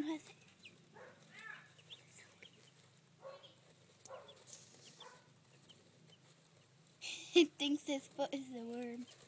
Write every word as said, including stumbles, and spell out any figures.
has it. It thinks his foot is the worm.